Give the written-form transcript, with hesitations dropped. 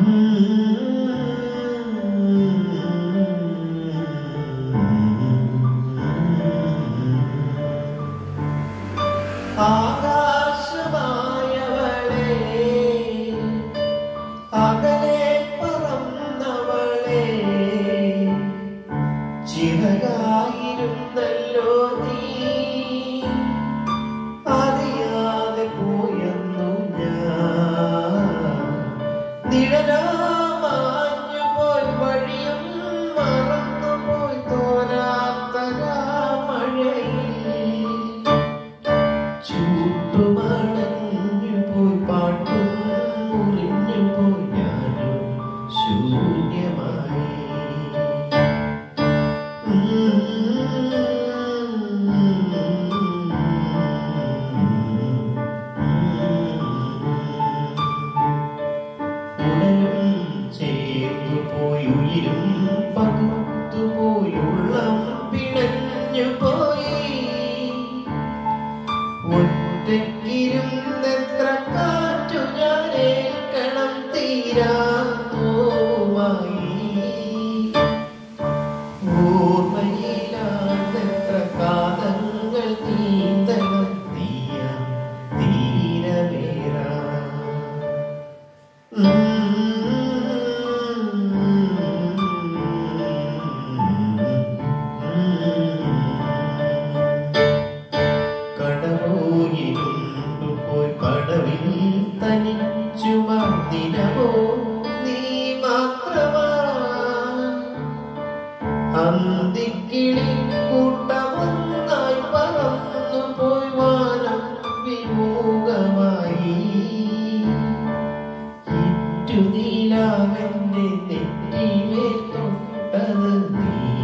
ആകാശമായവളേ, അകലെ പറന്നവളേ, ചിറകായിരുന്നല്ലോ നീ, അറിയാതെ പോയെന്നു ഞാൻ. നിഴലാമാഞ്ഞുപോയി, വഴിയും മറന്നുപോയി, തോരാത്ത മഴയിൽ ചൂട്ടുമണഞ്ഞുപോയി, പാട്ടും മുറിഞ്ഞുപോയി, ഞാനും ശൂന്യമായി. ഉടലും ചേർന്നുപോയി, ഉയിരും പകുത്തുപോയി, ഉള്ളം പിണഞ്ഞുപോയി. ഒറ്റയ്ക്കിരുന്നെത്ര കാറ്റു ഞാനേൽക്കണം തീരാമായി. ഓർമ്മയിലാണെത്ര കാതങ്ങൾ നീന്തണം തീയാം തീരവേറ. കടവോയിരുണ്ടുപോയി, പടവിൽ തനിച്ചു മർദിനമോ നീ മാത്രമാ. അന്തിക്കിളിക്കൂട്ടമൊന്നായി പറന്നുപോയി, വാനം വിമുഖമായി. ഇറ്റുനീലാവെന്റെ നെറ്റിമേൽ തൊട്ടത് നീ.